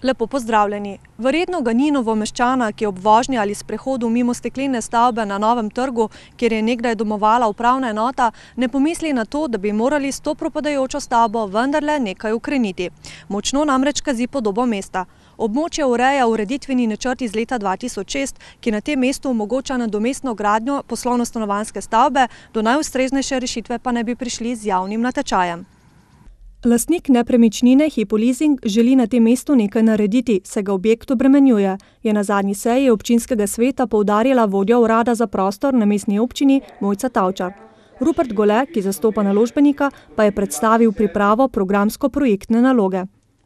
Lepo pozdravljeni. Verjetno ga ni Novomeščana, ki ob vožnji ali sprehodu mimo steklene stavbe na Novem trgu, kjer je nekdaj domovala upravna enota, ne pomisli na to, da bi morali s to propadajočo stavbo vendarle nekaj ukreniti. Močno namreč kazi podobo mesta. Območje ureja ureditveni načrt iz leta 2006, ki na tem mestu omogoča nadomestno gradnjo poslovno-stanovanjske stavbe, do najustreznejše rešitve pa ne bi prišli z javnim natečajem. Lastnik nepremičnine Hypo Leasing želi na tem mestu nekaj narediti, saj ga objekt obremenjuje, je na zadnji seji občinskega sveta poudarila vodja urada za prostor na mestni občini Mojca Tavčar. Rupert Gole, ki zastopa naložbenika, pa je predstavil pripravo programsko-projektne naloge.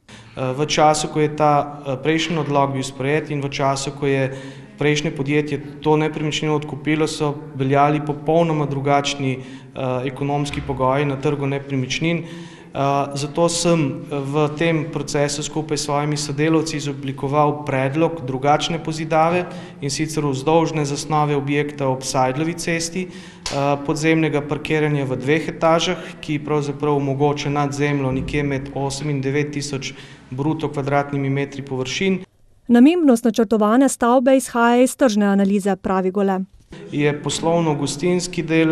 V času, ko je ta prejšnji odlok bil sprejet in v času, ko je prejšnje podjetje to nepremičnino odkupilo, so veljali popolnoma drugačni ekonomski pogoji na trgu nepremičnin. Zato sem v tem procesu skupaj s svojimi sodelavci izoblikoval predlog drugačne pozidave, in sicer vzdolžne zasnove objekta ob Seidlovi cesti, podzemnega parkiranja v 2 etažah, ki pravzaprav omogoča nad zemljo nekje med 8 in 9 tisoč bruto kvadratnimi metri površin. Namembnost načrtovane stavbe izhaja iz tržne analize, pravi Gole. Je poslovno-gostinski del,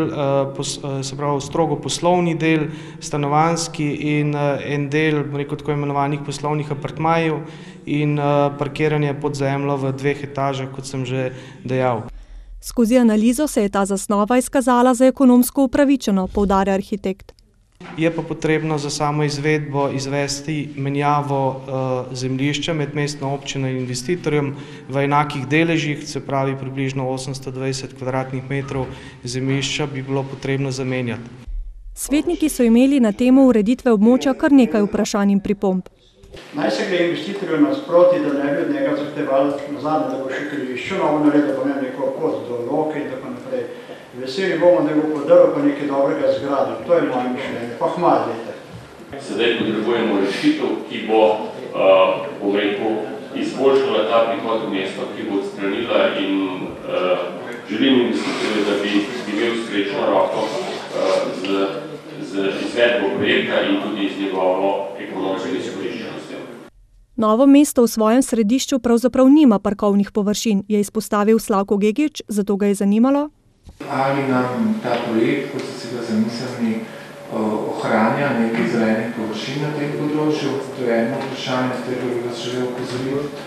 se pravi strogo poslovni del, stanovanjski in en del, tako imenovanih poslovnih apartmajev in parkiranje pod zemljo v 2 etažah, kot sem že dejal. Skozi analizo se je ta zasnova izkazala za ekonomsko upravičeno, poudarja arhitekt. Je pa potrebno za samo izvedbo izvesti menjavo zemljišča med mestno občino in investitorjem v enakih deležih, se pravi približno 820 kvadratnih metrov zemljišča bi bilo potrebno zamenjati. Svetniki so imeli na temo ureditve območja kar nekaj vprašanj in pripomb. Naj se gre investitorju nasproti, da ne bi od njega zahtevali nazadnje, da bo še križišče novo naredil, da bo ne neko pot do Loke in tako naprej. Veseli bomo, da bo podrl pa nekaj dobrega zgrada. To je moje mišljenje. Pa hmal, dejte. Sedaj potrebujemo rešitev, ki bo, izboljšala ta prihod v mesto, ki bo odstranila in želim investitorju, da bi imel srečno roko z izvedbo projekta in tudi z njegovo ekonomsko izkoriščenostjo. Novo mesto v svojem središču pravzaprav nima parkovnih površin, je izpostavil Slavko Gegič, zato ga je zanimalo, ali nam ta projekt, kot so si ga zamislili, ohranja nekaj zelenih površin na tem področju. To je eno vprašanje, s tega bi vas želel opozoriti.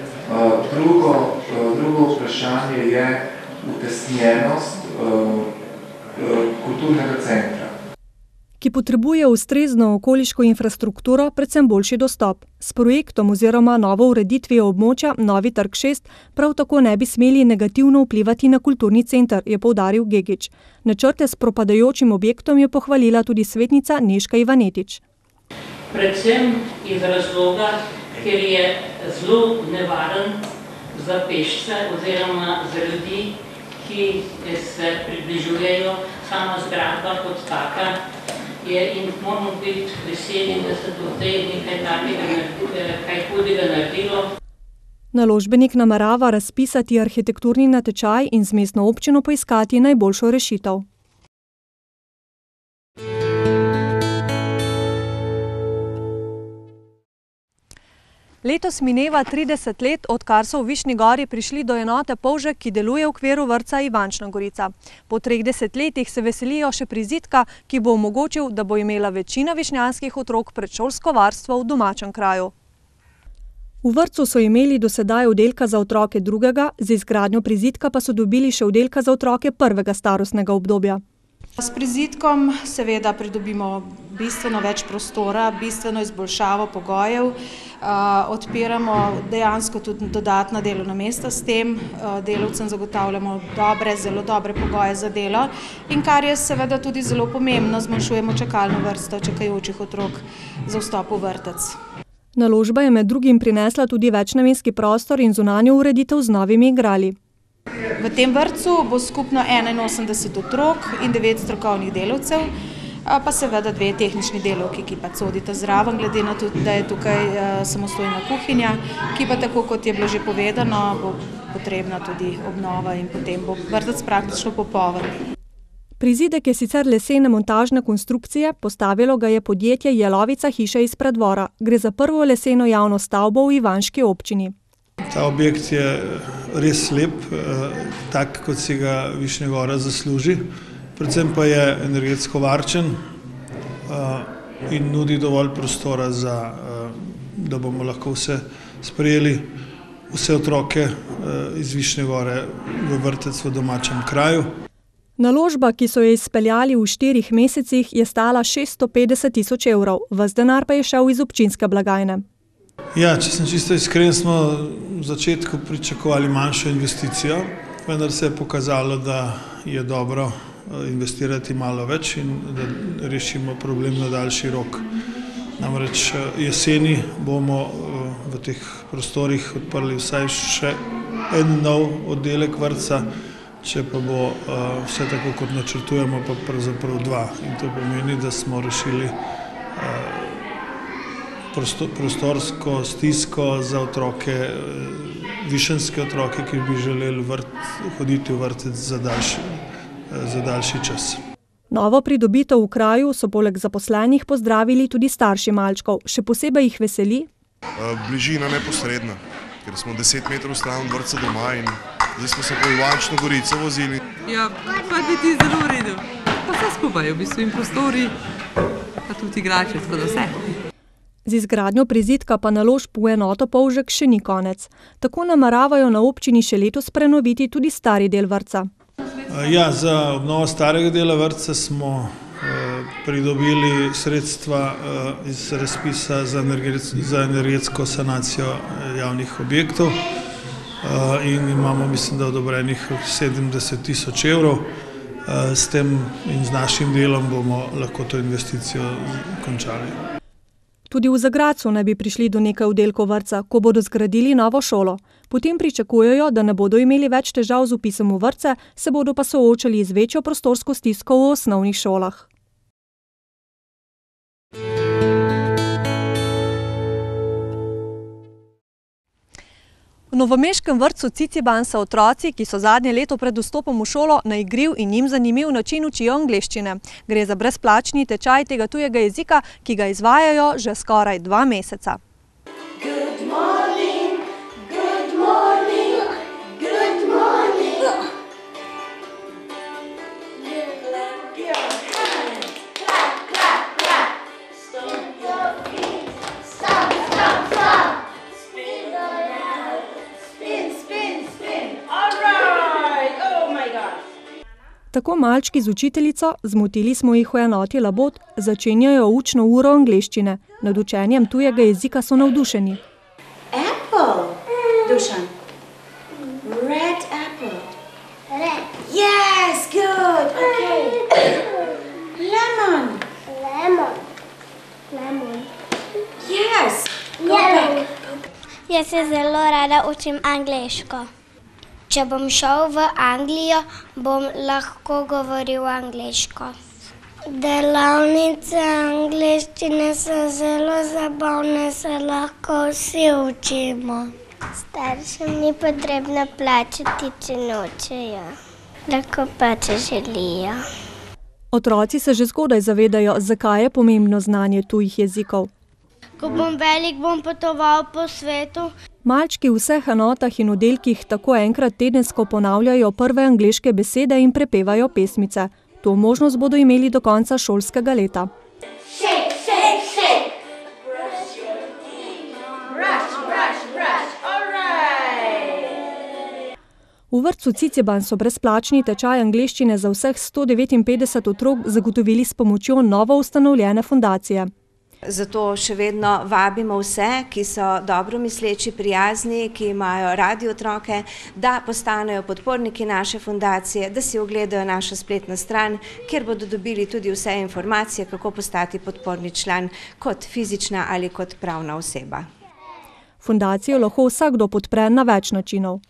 Drugo vprašanje je utesnjenost kulturnega centra, ki potrebuje ustrezno okoliško infrastrukturo, predvsem boljši dostop. S projektom oziroma novo ureditvijo območja Novi trg 6 prav tako ne bi smeli negativno vplivati na kulturni center, je poudaril Gegič. Načrte s propadajočim objektom je pohvalila tudi svetnica Nežka Ivanetič. Predvsem iz razloga, ker je zelo nevaren za pešce oziroma za ljudi, ki se približujejo, sama zgradba kot taka, in moramo biti veseli, da se do zdaj nekaj hudega naredilo. Naložbenik namerava razpisati arhitekturni natečaj in z mestno občino poiskati najboljšo rešitev. Letos mineva 30 let, odkar so v Višnji Gori prišli do enote Polžek, ki deluje v okviru vrtca Ivančna Gorica. Po 30 letih se veselijo še prizidka, ki bo omogočil, da bo imela večina višnjanskih otrok predšolsko varstvo v domačem kraju. V vrtcu so imeli do sedaj oddelka za otroke 2., z izgradnjo prizidka pa so dobili še oddelka za otroke 1. starostnega obdobja. S prizidkom seveda pridobimo bistveno več prostora, bistveno izboljšavo pogojev, odpiramo dejansko tudi dodatna delovna mesta s tem, delavcem zagotavljamo zelo dobre pogoje za delo in kar je seveda tudi zelo pomembno, zmanjšujemo čakalno vrsto čakajočih otrok za vstop v vrtec. Naložba je med drugim prinesla tudi večnamenski prostor in zunanjo ureditev z novimi igrali. V tem vrtcu bo skupno 81 otrok in 9 strokovnih delavcev, pa seveda 2 tehnični delavki, ki pa sodita zraven, glede na to, da je tukaj samostojna kuhinja, ki pa tako, kot je bilo že povedano, bo potrebna tudi obnova in potem bo vrtec praktično popoln. Prizidek je sicer lesene montažne konstrukcije, postavilo ga je podjetje Jelovica hiše iz Preddvora. Gre za prvo leseno javno stavbo v ivanški občini. Ta objekt je res lep, tak, kot si ga Višnja Gora zasluži. Predvsem pa je energetsko varčen in nudi dovolj prostora, da bomo lahko sprejeli vse otroke iz Višnje Gore v vrtec v domačem kraju. Naložba, ki so jo izpeljali v 4 mesecih, je stala 650 000 evrov, ves denar pa je šel iz občinske blagajne. Ja, če sem čisto iskren, smo v začetku pričakovali manjšo investicijo, vendar se je pokazalo, da je dobro investirati malo več in da rešimo problem na daljši rok. Namreč jeseni bomo v teh prostorih odprli vsaj še en nov oddelek vrtca, če pa bo vse tako, kot načrtujemo, pa pravzaprav 2. In to pomeni, da smo rešili prostorsko stisko za otroke, višenske otroke, ki bi želeli hoditi v vrtec za daljši čas. Novo pridobitev v kraju so poleg zaposlenih pozdravili tudi starši malčkov. Še posebej jih veseli? Bližina neposredna, ker smo 10 metrov stran od vrtca doma in zdaj smo se po Ivančno Gorico vozili. Ja, pa biti zelo v redu. Pa vse skupaj, v bistvu in prostori, pa tudi igrače, tako da vse. Z izgradnjo prizidka pa naložb v enoto Polžek še ni konec. Tako nameravajo na občini še letos prenoviti tudi stari del vrtca. Ja, za obnovo starega dela vrtca smo pridobili sredstva iz razpisa za energetsko sanacijo javnih objektov in imamo, mislim, da odobrenih 70 000 evrov. S tem in z našim delom bomo lahko to investicijo končali. Tudi v Zagradcu naj bi prišli do nekaj oddelkov vrtca, ko bodo zgradili novo šolo. Potem pričakujejo, da ne bodo imeli več težav z vpisom v vrtce, se bodo pa soočali z večjo prostorsko stisko v osnovnih šolah. V novomeškem vrtcu Ciciban se otroci, ki so zadnje leto pred vstopom v šolo, na igriv in njim zanimiv način učijo angleščine. Gre za brezplačni tečaj tega tujega jezika, ki ga izvajajo že skoraj 2 meseca. Good morning, good morning, good morning. Clap your hands, clap, clap, clap. Stomp your feet, stomp, stomp, stomp. Spin around, spin, spin, spin. All right, oh my God. Tako malčki z učiteljico, zmotili smo jih v enoti Labot, začenjajo učno uro angleščine. Nad učenjem tujega jezika so navdušeni. Apple. Dušan. Red apple. Red. Yes, good. Okay. Lemon. Lemon. Lemon. Yes. Go back. Jaz se zelo rada učim angleško. Če bom šel v Anglijo, bom lahko govoril angleško. Delavnice angleščine so zelo zabavne, se lahko vsi učimo. Staršem ni potrebno plačati, če nočejo. Lahko pa, če želijo. Otroci se že zgodaj zavedajo, zakaj je pomembno znanje tujih jezikov. Ko bom velik, bom potoval po svetu. Malčki v vseh enotah in oddelkih tako enkrat tedensko ponavljajo prve angleške besede in prepevajo pesmice. To možnost bodo imeli do konca šolskega leta. Shake, shake, shake. Brush your teeth. Brush, brush, brush. All right. V vrtcu Ciciban so brezplačni tečaj angleščine za vseh 159 otrok zagotovili s pomočjo novo ustanovljene fundacije. Zato še vedno vabimo vse, ki so dobro misleči, prijazni, ki imajo radi otroke, da postanejo podporniki naše fundacije, da si ogledajo našo spletno stran, kjer bodo dobili tudi vse informacije, kako postati podporni član kot fizična ali kot pravna oseba. Fundacijo lahko vsakdo podpre na več načinov.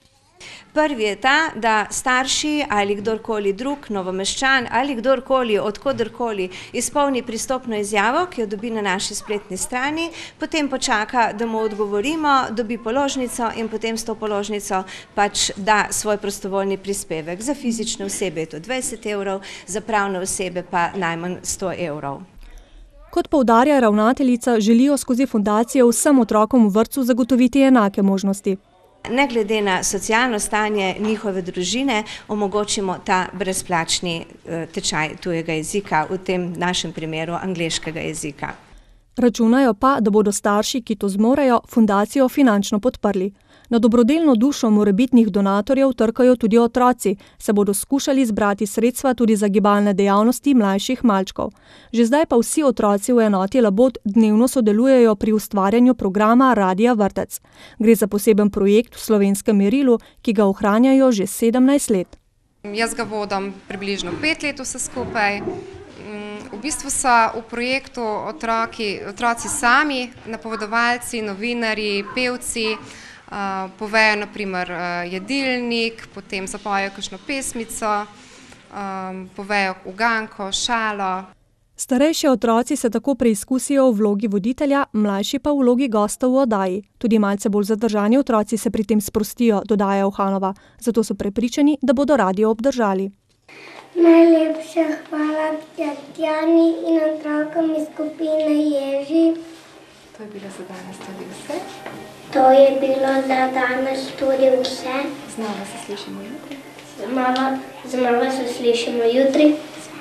Prvi je ta, da starši ali kdorkoli drug, Novomeščan ali kdorkoli, odkoderkoli izpolni pristopno izjavo, ki jo dobi na naši spletni strani, potem počaka, da mu odgovorimo, dobi položnico in potem s to položnico pač da svoj prostovoljni prispevek. Za fizične osebe je to 20 evrov, za pravne osebe pa najmanj 100 evrov. Kot poudarja ravnateljica, želijo skozi fundacijo vsem otrokom v vrtcu zagotoviti enake možnosti. Ne glede na socialno stanje njihove družine, omogočimo ta brezplačni tečaj tujega jezika, v tem našem primeru angleškega jezika. Računajo pa, da bodo starši, ki to zmorejo, fundacijo finančno podprli. Na dobrodelno dušo morebitnih donatorjev trkajo tudi otroci, se bodo skušali zbrati sredstva tudi za gibalne dejavnosti mlajših malčkov. Že zdaj pa vsi otroci v enoti Labot dnevno sodelujejo pri ustvarjanju programa Radia Vrtec. Gre za poseben projekt v slovenskem merilu, ki ga ohranjajo že 17 let. Jaz ga vodim približno 5 let vse skupaj. V bistvu so v projektu otroci sami, napovedovalci, novinarji, pevci, povejo naprimer jedilnik, potem zapojejo kakšno pesmico, povejo uganko, šalo. Starejši otroci se tako preizkusijo v vlogi voditelja, mlajši pa v vlogi gosta v oddaji. Tudi malce bolj zadržani otroci se pri tem sprostijo, dodaja Uhanova, zato so prepričani, da bodo radio obdržali. Najlepša hvala Tatjani in otrokom iz skupine Ježi. To je bilo za danes tudi vse. To je bilo za danes tudi vse. Znova se slišimo jutri. Znova se slišimo jutri.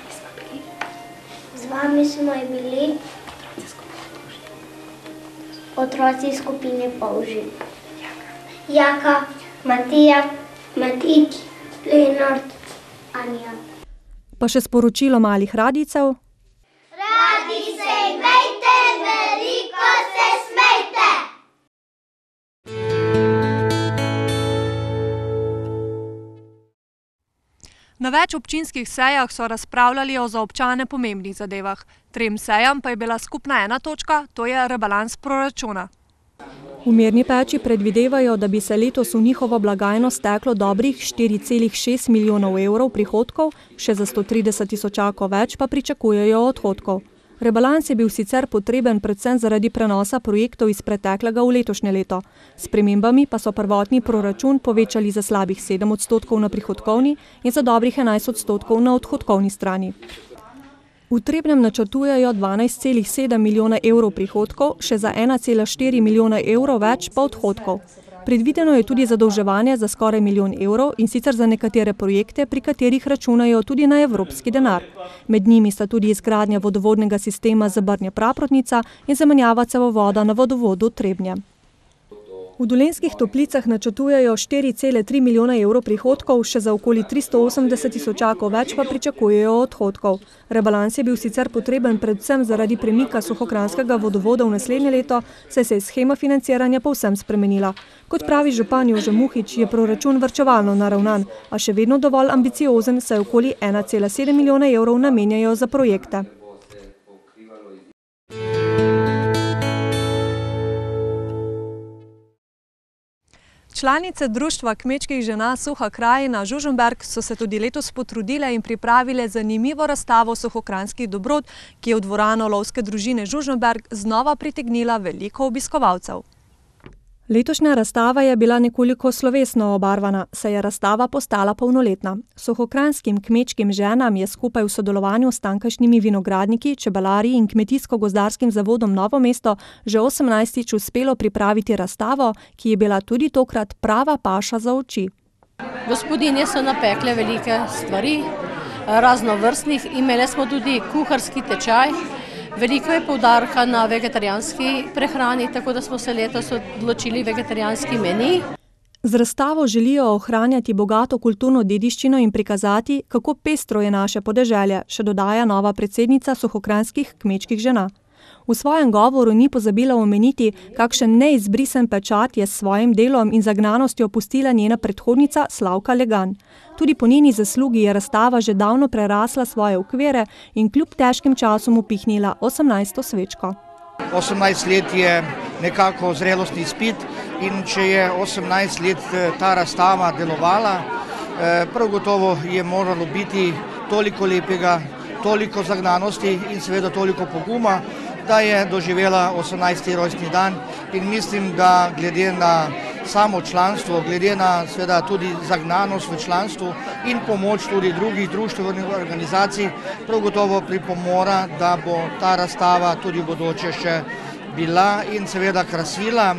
Z vami smo bili otroci iz skupine Polži. Jaka, Matija, Matič, Lenart, Anja. Pa še sporočilo malih radijcev. Radi se imejte, veliko se smejte! Na več občinskih sejah so razpravljali o za občane pomembnih zadevah. 3 sejam pa je bila skupna ena točka, to je rebalans proračuna. V Mirni Peči predvidevajo, da bi se letos v njihovo blagajno steklo dobrih 4,6 milijonov evrov prihodkov, še za 130 tisočakov več pa pričakujejo odhodkov. Rebalans je bil sicer potreben predvsem zaradi prenosa projektov iz preteklega v letošnje leto. S spremembami pa so prvotni proračun povečali za slabih 7% na prihodkovni in za dobrih 11% na odhodkovni strani. V Trebnjem načrtujejo 12,7 milijona evrov prihodkov, še za 1,4 milijona evrov več pa odhodkov. Predvideno je tudi zadolževanje za skoraj milijon evrov in sicer za nekatere projekte, pri katerih računajo tudi na evropski denar. Med njimi sta tudi izgradnja vodovodnega sistema Zabrnje-Praprotnica in zamenjava cevovoda na vodovodu Trebnje. V Dolenjskih Toplicah načrtujejo 4,3 milijona evrov prihodkov, še za okoli 380 tisočakov več pa pričakujejo odhodkov. Rebalans je bil sicer potreben predvsem zaradi premika Suhokranjskega vodovoda v naslednje leto, saj se je shema financiranja povsem spremenila. Kot pravi župan Jože Muhič, je proračun varčevalno naravnan, a še vedno dovolj ambiciozen, saj okoli 1,7 milijona evrov namenjajo za projekte. Članice Društva kmečkih žena Suha krajina Žužemberk so se tudi letos potrudile in pripravile zanimivo razstavo suhokranjskih dobrot, ki je v dvorano lovske družine Žužemberk znova pritegnila veliko obiskovalcev. Letošnja razstava je bila nekoliko slovesno obarvana, saj je razstava postala polnoletna. Suhokranjskim kmečkim ženam je skupaj v sodelovanju s tamkajšnjimi vinogradniki, čebelarji in Kmetijsko-gozdarskim zavodom Novo mesto že 18. uspelo pripraviti razstavo, ki je bila tudi tokrat prava paša za oči. Gospodinje so napekle velike stvari, raznovrstnih, imeli smo tudi kuharski tečaj. Veliko je poudarka na vegetarijanski prehrani, tako da smo se letos odločili vegetarijanski meni. Z razstavo želijo ohranjati bogato kulturno dediščino in prikazati, kako pestro je naše podeželje, še dodaja nova predsednica Suhokranjskih kmečkih žena. V svojem govoru ni pozabila omeniti, kakšen neizbrisen pečat je s svojim delom in zagnanostjo pustila njena predhodnica Slavka Legan. Tudi po njeni zaslugi je razstava že davno prerasla svoje okvire in kljub težkim časom upihnila 18. svečko. 18 let je nekako zrelostni izpit in če je 18 let ta razstava delovala, prav gotovo je moralo biti toliko lepega, toliko zagnanosti in seveda toliko poguma, da je doživela 18. rojstni dan in mislim, da glede na samo članstvo, glede na seveda tudi zagnanost v članstvu in pomoč tudi drugih društvenih organizacij, prav gotovo pripomora, da bo ta razstava tudi v bodoče še bila in seveda krasila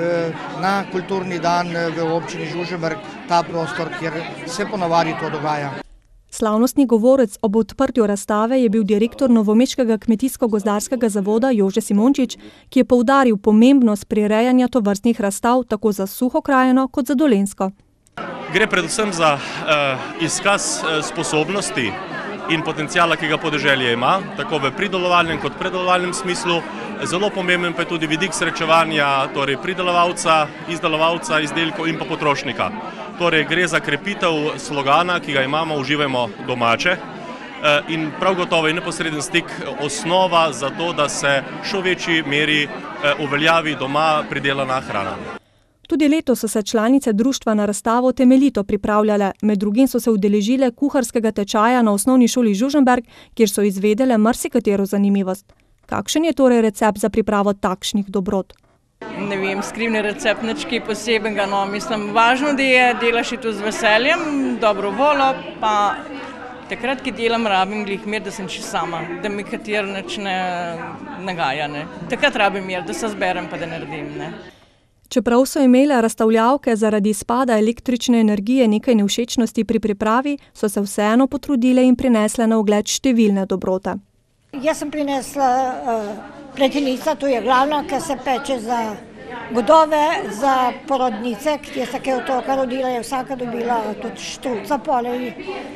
na kulturni dan v občini Žužemberk ta prostor, kjer se ponavadi to dogaja. Slavnostni govorec ob odprtju razstave je bil direktor novomeškega kmetijsko-gozdarskega zavoda Jože Simončič, ki je poudaril pomembnost prirejanja tovrstnih razstav tako za Suho krajino kot za Dolenjsko. Gre predvsem za izkaz sposobnosti in potencijala, ki ga podeželje ima, tako v pridelovalnem kot predelovalnem smislu. Zelo pomemben pa je tudi vidik srečevanja, torej pridelovalca, izdelovalca izdelkov in pa potrošnika. Torej gre za krepitev slogana, ki ga imamo Uživajmo domače, in prav gotovo je neposreden stik osnova za to, da se še v večji meri uveljavi doma pridelana hrana. Tudi letos so se članice društva na razstavo temeljito pripravljale, med drugim so se udeležile kuharskega tečaja na osnovni šoli Žužemberk, kjer so izvedele marsikatero zanimivost. Kakšen je torej recept za pripravo takšnih dobrot? Ne vem, skrivni recept, nič kaj posebenega, no, mislim, važno, da je delaš to z veseljem, dobro voljo, pa takrat, ki delam, rabim glih mir, da sem čisto sama, da mi kater nič ne nagaja, ne. Takrat rabim mir, da se zberem pa da naredim, ne. Čeprav so imele razstavljavke zaradi izpada električne energije nekaj nevšečnosti pri pripravi, so se vseeno potrudile in prinesle na ogled številne dobrote. Jaz sem prinesla pletenico, to je glavno, ki se peče za godove, za porodnice, kjer se kaj otroka rodila, je vsaka dobila tudi štruca polej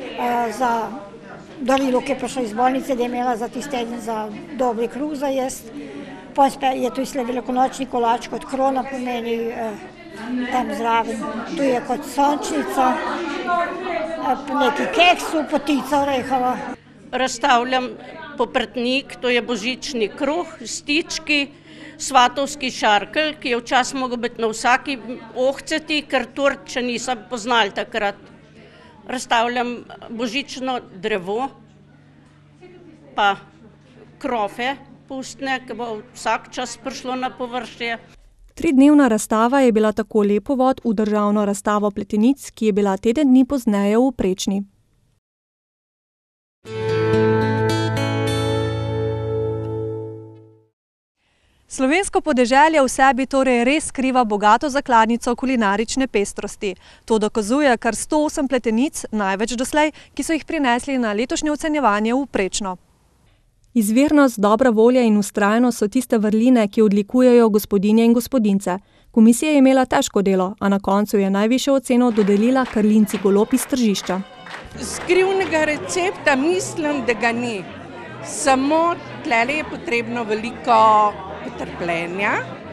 za darilo, ki je prišla iz bolnice, da je imela za tiste za dobri kruh za jest. Potem je tu izle velikonočni kolač kot krona pomeni tam zraven. Tu je kot sončnica, neki keksu, potica orehova. Razstavljam poprtnik, to je božični kruh, stički, svatovski šarkelj, ki je včasih mogel biti na vsaki ohceti, ker Turče niso poznali takrat. Razstavljam božično drevo, pa krofe pustne, ki bo vsak čas prišlo na površje. 3-dnevna razstava je bila tako lep uvod v državno razstavo pletenic, ki je bila teden dni pozneje v Prečni. Slovensko podeželje v sebi torej res skriva bogato zakladnico kulinarične pestrosti. To dokazuje kar 108 pletenic, največ doslej, ki so jih prinesli na letošnje ocenjevanje v Prečno. Izvirnost, dobra volja in vztrajnost so tiste vrline, ki odlikujejo gospodinje in gospodince. Komisija je imela težko delo, a na koncu je najvišjo oceno dodelila Karlinci Golob iz Tržišča. Skrivnega recepta mislim, da ga ni. Samo tlele je potrebno veliko potrpljenja,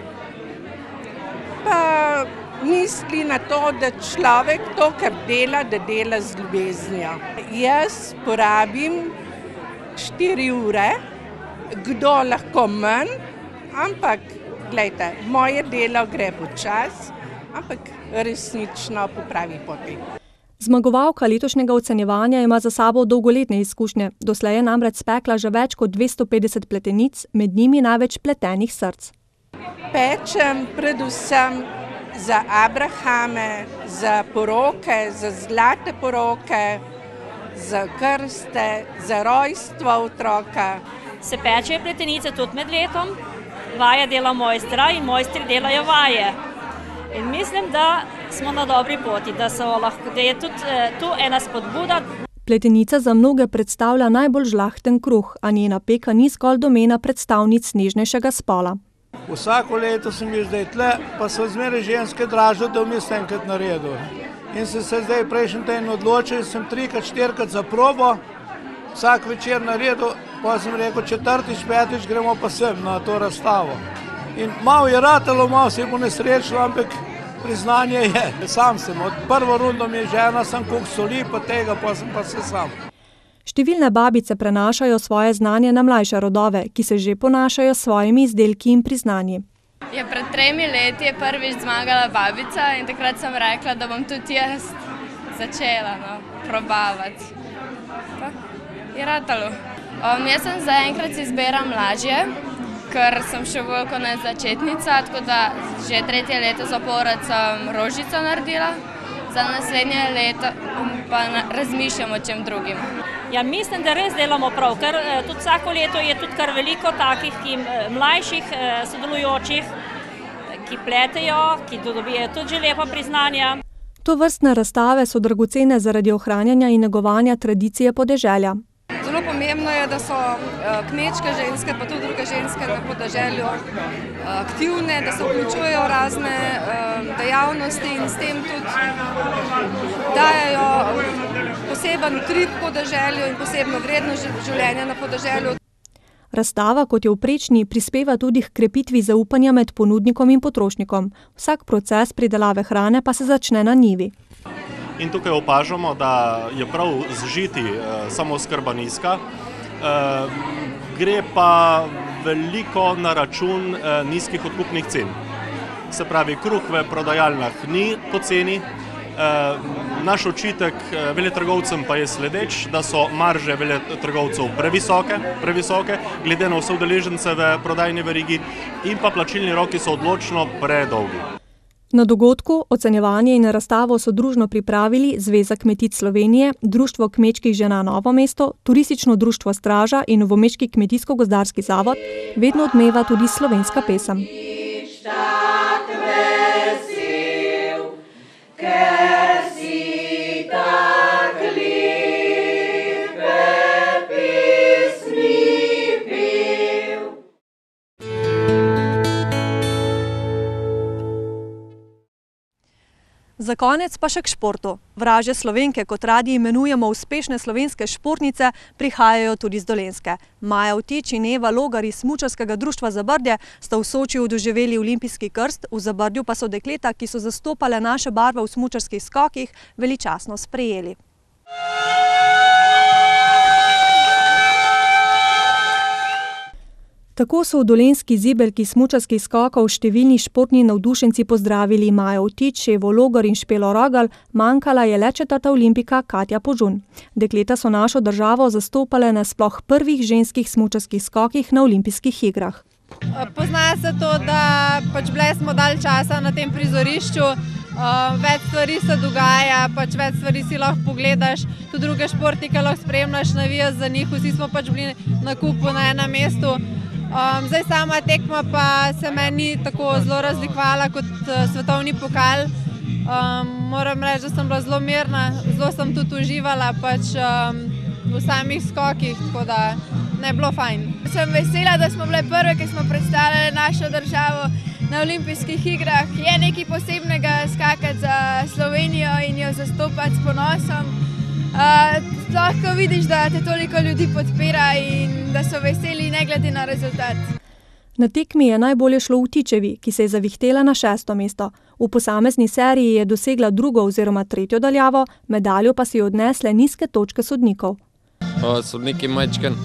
pa misli na to, da človek to, kar dela, da dela z ljubeznijo. Jaz porabim 4 ure, kdo lahko manj, ampak, glejte, moje delo gre počas, ampak resnično po pravi poti. Zmagovalka letošnjega ocenjevanja ima za sabo dolgoletne izkušnje. Doslej je namreč spekla že več kot 250 pletenic, med njimi največ pletenih src. Pečem predvsem za abrahame, za poroke, za zlate poroke, za krste, za rojstvo otroka. Se pečejo pletenice tudi med letom, vaje dela mojstra in mojstri delajo vaje. In mislim, da smo na dobri poti, da je tudi tu ena spodbuda. Pletenica za mnoge predstavlja najbolj žlahten kruh, a njena peka ni zgolj domena predstavnic nežnejšega spola. Vsako leto sem bil zdaj tle, pa so zmeraj ženske dražile, da vmes enkrat naredil. In sem se zdaj prejšnji teden odločil, sem 3-4 za probo, vsak večer naredil, pa sem rekel 4., 5. gremo pa sem na to razstavo. In malo je ratalo, malo se je ponesrečilo, ampak priznanje je. Sam sem, od prvo rundo mi je žena, sem kuh soli, pa tega, pa sem pa se sam. Številne babice prenašajo svoje znanje na mlajše rodove, ki se že ponašajo s svojimi izdelki in priznanji. Ja, pred 3 leti je prvič zmagala babica in takrat sem rekla, da bom tudi jaz začela probavati. Pa je ratalo. Jaz sem zaenkrat si izbiram lažje, ker sem še veliko začetnica, tako da že 3. leto zapored sem rožico naredila. Za naslednje leto pa razmišljam o čem drugim. Ja, mislim, da res delamo prav, ker tudi vsako leto je tudi kar veliko takih mlajših sodelujočih, ki pletejo, ki dobijo tudi že lepa priznanja. Tovrstne razstave so dragocene zaradi ohranjanja in negovanja tradicije podeželja. Zelo pomembno je, da so kmečke ženske, pa tudi druge ženske na podeželju aktivne, da se vključujejo v razne dejavnosti in s tem tudi dajajo poseben utrip podeželju in posebno vrednost življenja na podeželju. Razstava, kot je v Prečni, prispeva tudi k krepitvi zaupanja med ponudnikom in potrošnikom. Vsak proces pridelave hrane pa se začne na njivi. In tukaj opažamo, da je prav zžiti samooskrba nizka, gre pa veliko na račun nizkih odkupnih cen. Se pravi, kruh v prodajalnah ni poceni. Naš očitek veletrgovcem pa je sledeč, da so marže veletrgovcev previsoke, glede na vse udeležence v prodajni verigi in pa plačilni roki so odločno predolgi. Na dogodku ocenjevanje in razstavo so družno pripravili Zveza kmetic Slovenije, Društvo kmečkih žena Novo mesto, Turistično društvo Straža in Novomeški kmetijsko-gozdarski zavod. Vedno odmeva tudi slovenska pesem. Za konec pa še k športu. Vražje Slovenke, kot radi imenujemo uspešne slovenske športnice, prihajajo tudi z Dolenjske. Maja Vtič in Eva Logar iz Smučarskega društva Zabrdje sta v Sočiju doživeli olimpijski krst, v Zabrdju pa so dekleta, ki so zastopale naše barve v smučarskih skokih, veličastno sprejeli. Tako so v dolenjski zibelki smučarskih skokov številni športni navdušenci pozdravili Majo Vtič, Evo Logar in Špelo Rogal, manjkala je le 4. olimpika Katja Požun. Dekleta so našo državo zastopale na sploh prvih ženskih smučarskih skokih na olimpijskih igrah. Pozna se to, da bile smo dalj časa na tem prizorišču, več stvari se dogaja, več stvari si lahko pogledaš, tudi druge športnike lahko spremljaš, navijaš za njih, vsi smo bili na kupu na enem mestu. Zdaj sama tekma pa se meni tako zelo razlikovala kot svetovni pokal. Moram reči, da sem bila zelo mirna, zelo sem tudi uživala v samih skokih, tako da ne bilo fajn. Sem vesela, da smo bile prve, ki smo predstavljali našo državo na olimpijskih igrah. Je nekaj posebnega skakati za Slovenijo in jo zastopati s ponosom. Lahko vidiš, da te toliko ljudi podpira in da so veseli ne glede na rezultat. Na tekmi je najbolje šlo Vtičevi, ki se je zavihtela na 6. mesto. V posamezni seriji je dosegla 2. oziroma 3. daljavo, medaljo pa si odnesle nizke točke sodnikov. Sodniki majčken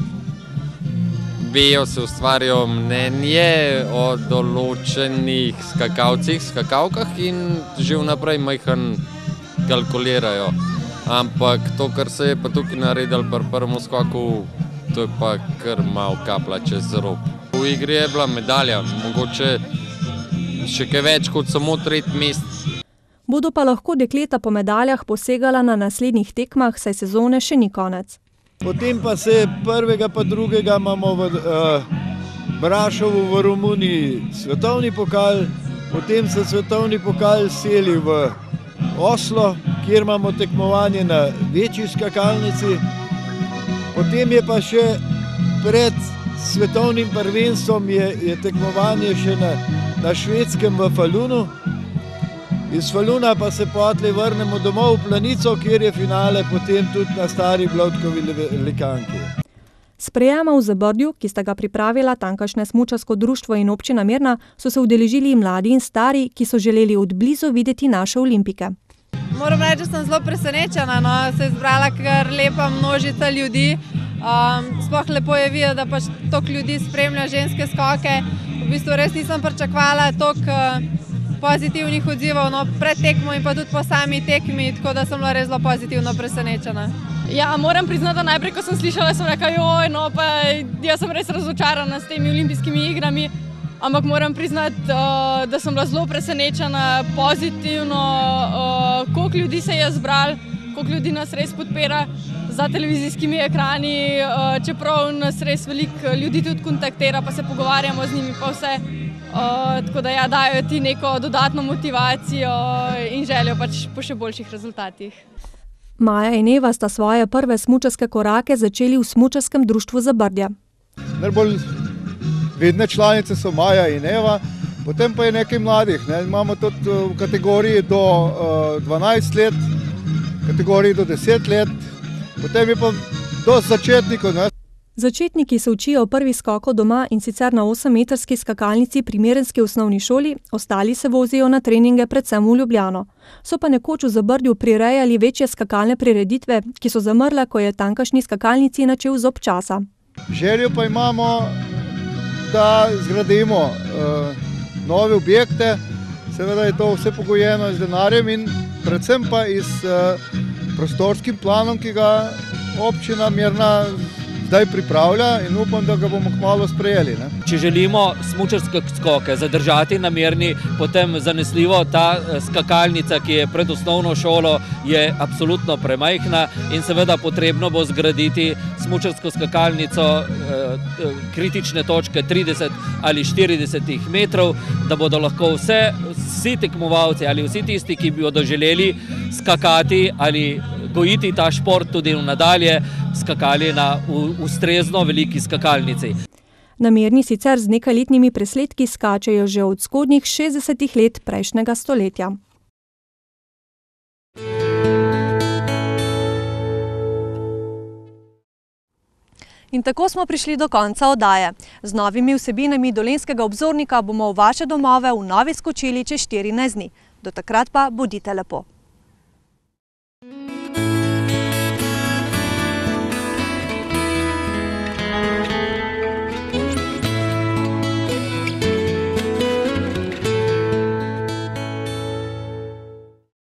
vejo, se ustvarjajo mnenje o določenih skakalcih, skakalkah in že vnaprej majhen kalkulirajo. Ampak to, kar se je pa tukaj naredil pri prvem skoku, to je pa kar malo kapla čez rob. V igri je bila medalja, mogoče še kaj več kot samo 3. mest. Bodo pa lahko dekleta po medaljah posegala na naslednjih tekmah, saj sezone še ni konec. Potem pa se 1. pa 2. imamo v Brašovu v Romuniji svetovni pokal, potem se svetovni pokal seli v Oslo, kjer imamo tekmovanje na večji skakalnici. Potem je pa še pred svetovnim prvenstvom je tekmovanje še na Švedskem v Falunu. Iz Faluna pa se potlej vrnemo domov v Planico, kjer je finale potem tudi na Stari Blovtkovi likanki. Sprejema v Zabrdju, ki sta ga pripravila tamkajšnje smučarsko društvo in občina Mirna, so se udeležili mladi in stari, ki so želeli od blizu videti naše olimpike. Moram reči, da sem zelo presenečena, se je zbrala kar lepa množica ljudi. Sploh lepo je videti, da pač toliko ljudi spremlja ženske skoke. V bistvu res nisem pričakovala toliko pozitivnih odzivov pred tekmo in pa tudi po sami tekmi, tako da sem bila res zelo pozitivno presenečena. Ja, moram priznati, da najprej, ko sem slišala, sem rekla, pa jaz sem res razočarana s temi olimpijskimi igrami, ampak moram priznati, da sem bila zelo presenečena pozitivno, koliko ljudi se je zbralo, koliko ljudi nas res podpira za televizijskimi ekrani, čeprav nas res veliko ljudi tudi kontaktira, pa se pogovarjamo z njimi, pa vse. Tako da dajo ti neko dodatno motivacijo in željo pač po še boljših rezultatih. Maja in Eva sta svoje prve smučarske korake začeli v Smučarskem društvu Zabrdje. Najbolj vidne članice so Maja in Eva, potem pa je nekaj mladih. Imamo tudi v kategoriji do 12 let, kategoriji do 10 let, potem je pa do začetnikov. Začetniki se učijo prvi skokov doma in sicer na 8-metrski skakalnici pri Merenski osnovni šoli, ostali se vozijo na treninge predvsem v Ljubljano. So pa nekoč v Zabrdju prirejali večje skakalne prireditve, ki so zamrle, ko je tankašni skakalnici načel zob časa. Željo pa imamo, da zgradimo nove objekte, seveda je to vse pogojeno z denarjem in predvsem pa s prostorskim planom, ki ga občina Mirna zdaj pripravlja in upam, da ga bomo kmalu sprejeli. Če želimo smučarske skoke zadržati na Mirni, potem zanesljivo ta skakalnica, ki je pred osnovno šolo, je absolutno premajhna in seveda potrebno bo zgraditi smučarsko skakalnico kritične točke 30 ali 40 metrov, da bodo lahko vsi tekmovalci ali vsi tisti, ki bi bodo želeli skakati ali gojiti ta šport tudi nadalje, skakali na ustrezno veliki skakalnici. Na Mirni sicer z nekajletnimi presledki skačejo že od zgodnjih 60 let prejšnjega stoletja. In tako smo prišli do konca oddaje. Z novimi vsebinami Dolenjskega obzornika bomo v vaše domove v novi skočili čez 14 dni. Do takrat pa bodite lepo.